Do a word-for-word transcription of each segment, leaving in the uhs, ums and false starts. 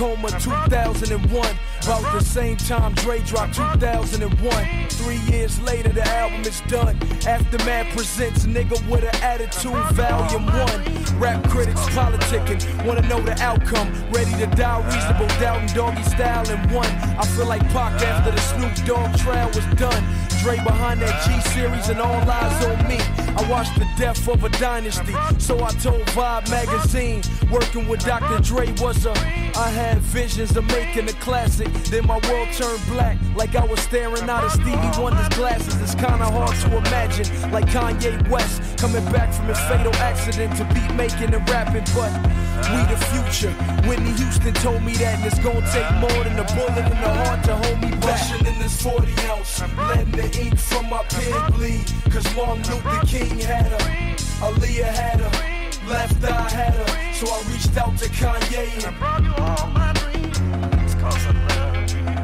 Coma two thousand one. About the same time Dre dropped two thousand one. Three years later the album is done. Aftermath presents Nigga with an Attitude Volume one. Rap critics politickin', wanna know the outcome. Ready to die, reasonable doubt and Doggystyle in one. I feel like Pac after the Snoop Dogg trial was done. Dre behind that G-series and All Eyez on me. I watched the death of a dynasty, so I told Vibe magazine, working with Doctor Dre was a, I had visions of making a classic. Then my world turned black, like I was staring out of Stevie Wonder's glasses. It's kinda hard to imagine, like Kanye West coming back from his fatal accident to beat making and rapping, but we the future. Whitney Houston told me that, and it's gonna take more than a bullet in the heart to hold me back. Rushing in this forty ounce, letting the ink from my pen bleed. Cause Martin Luther King had her, Aaliyah had her, Left Eye had her. So I reached out to Kanye and brought you all my dreams. Cause I love you.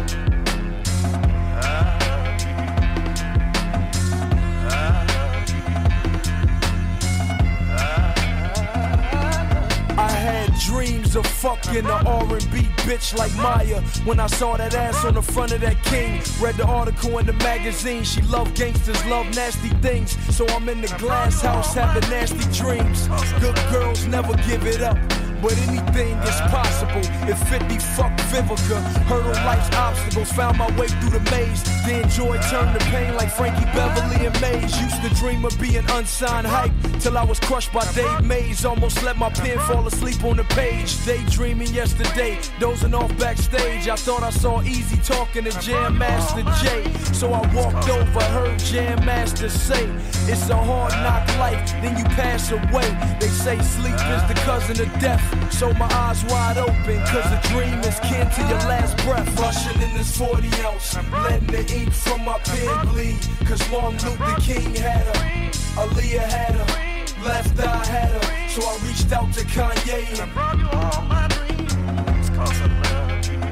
Dreams of fucking an R and B bitch like Maya. When I saw that ass on the front of that King, read the article in the magazine. She love gangsters, love nasty things. So I'm in the glass house having nasty dreams. Good girls never give it up, but anything is possible. If fifty fucked Vivica, hurdle life's obstacles, found my way through the maze. Then joy turned to pain like Frankie Beverly and Maze. Used to dream of being unsigned hype, till I was crushed by Dave Mays. Almost let my pen fall asleep on the page. Daydreaming yesterday, dozing off backstage. I thought I saw Easy talking to Jam Master Jay. So I walked over, heard Jam Master say, it's a hard knock life, then you pass away. They say sleep is the cousin of death. So my eyes wide open, cause a dream is kin to your last breath. Rushing in this forty ounce, letting the ink from my pen bleed. Cause Martin Luther King had her, Aaliyah had her, Left Eye had her. So I reached out to Kanye and brought you all my dreams. Cause I love you.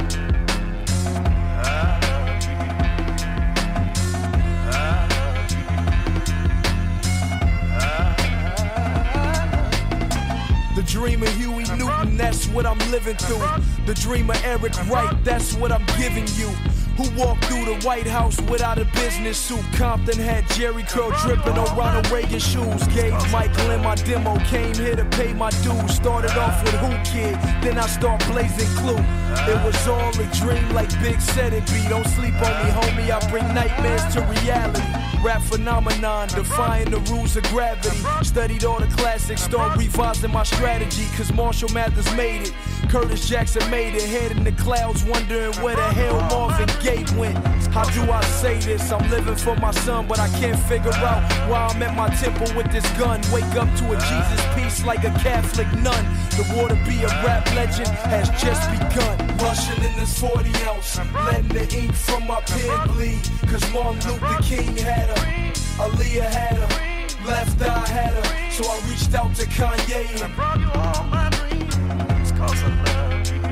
The dream of Huey Newton, that's what I'm living through. The dream of Eric Wright, that's what I'm giving you. Who walked through the White House without a business suit? Compton had Jerry curl dripping on Ronald Reagan shoes. Gave Michael in my demo, came here to pay my dues. Started off with Who Kid, then I start blazing Clue. It was all a dream like Big said it be. Don't sleep on me, homie, I bring nightmares to reality. Rap phenomenon, defying the rules of gravity. Studied all the classics, start revising my strategy. Cause Marshall Mathers made it, Curtis Jackson made it. Head in the clouds, wondering where the hell Marvin Gaye went. How do I say this? I'm living for my son, but I can't figure out why I'm at my temple with this gun. Wake up to a Jesus piece like a Catholic nun. The war to be a rap legend has just begun. Rushing in this forty ounce, letting the ink from my pen bleed. Cause Martin Luther King had her, Aaliyah had her, Left Eye had her. So I reached out to Kanye and brought you all my dreams. Cause I love you.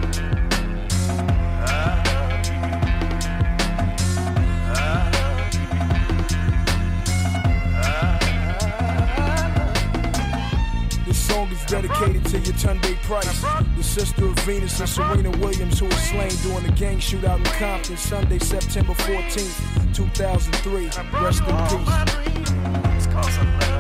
This song is dedicated to Yatunde Price, the sister of Venus and Serena Williams, who was slain during the gang shootout in Compton, Sunday, September fourteenth, two thousand three. Rest in peace.